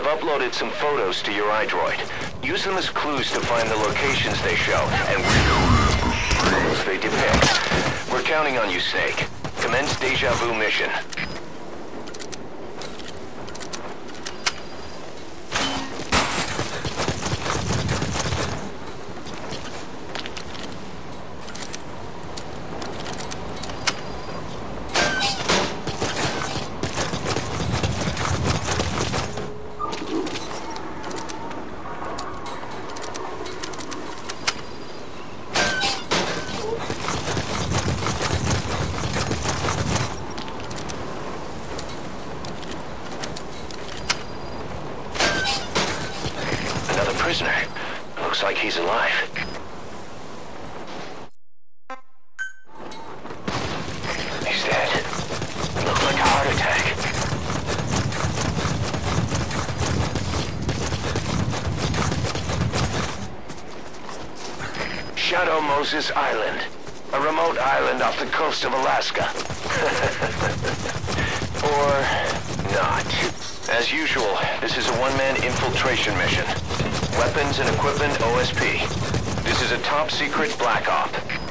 uploaded some photos to your iDroid. Use them as clues to find the locations they show and recreate the they depict. We're counting on you, Snake. Commence Deja Vu mission. Prisoner. Looks like he's alive. He's dead. Looked like a heart attack. Shadow Moses Island. A remote island off the coast of Alaska. Or not. As usual, this is a one-man infiltration mission. Weapons and equipment OSP. This is a top-secret Black Op.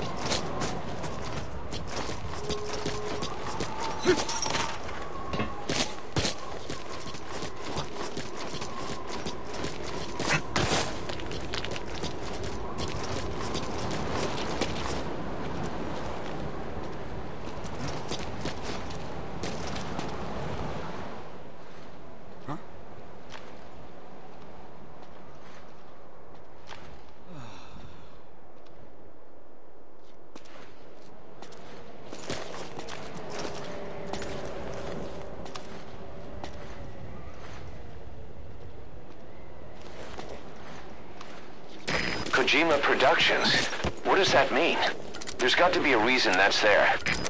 Kojima Productions? What does that mean? There's got to be a reason that's there.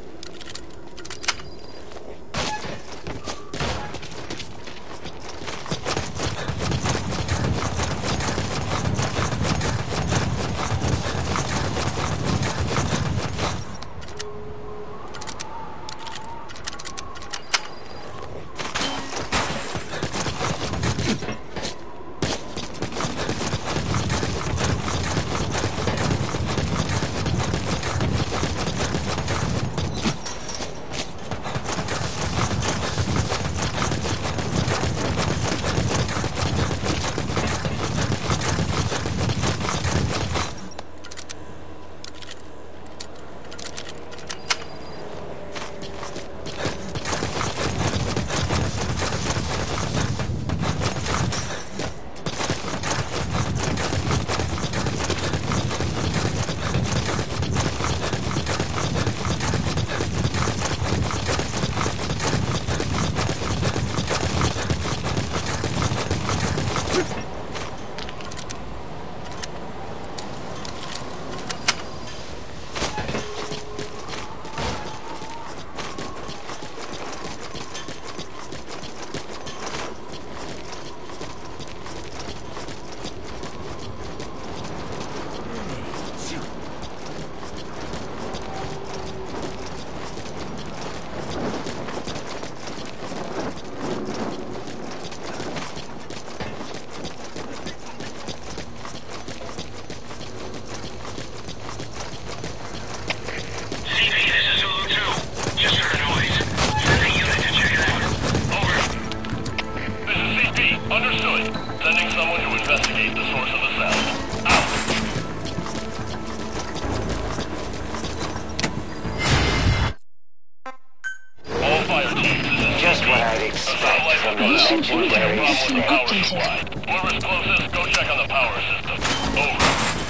Power supply. Whoever's closest, go check on the power system. Over.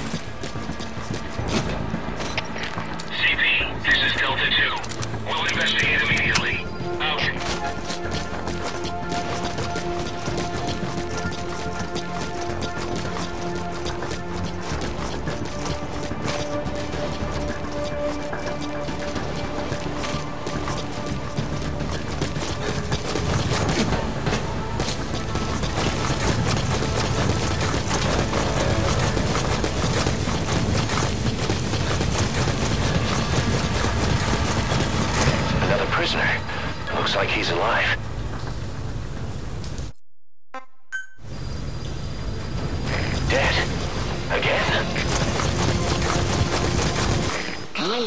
CP, this is Delta 2. We'll investigate immediately. Out.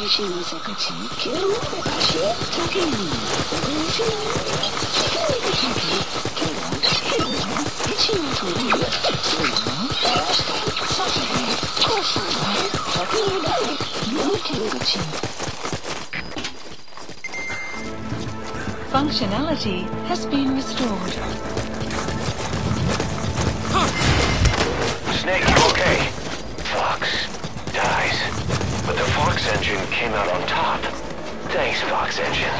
Functionality has been restored. Snake, you okay? Fox dies. But the Fox engine came out on top. Thanks, Fox engine.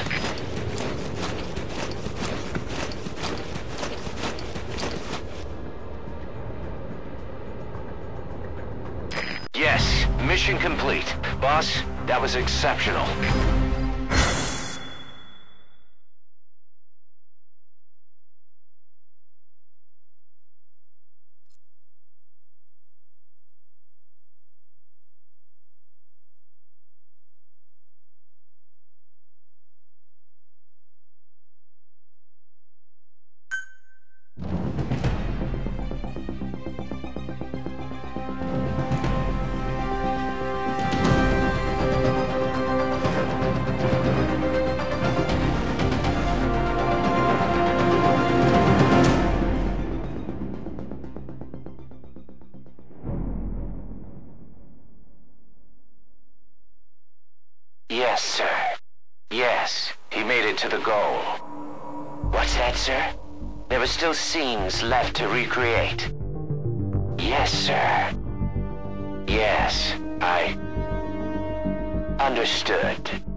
Yes, mission complete. Boss, that was exceptional. Yes, sir. Yes, he made it to the goal. What's that, sir? There were still scenes left to recreate. Yes, sir. Yes, I understood.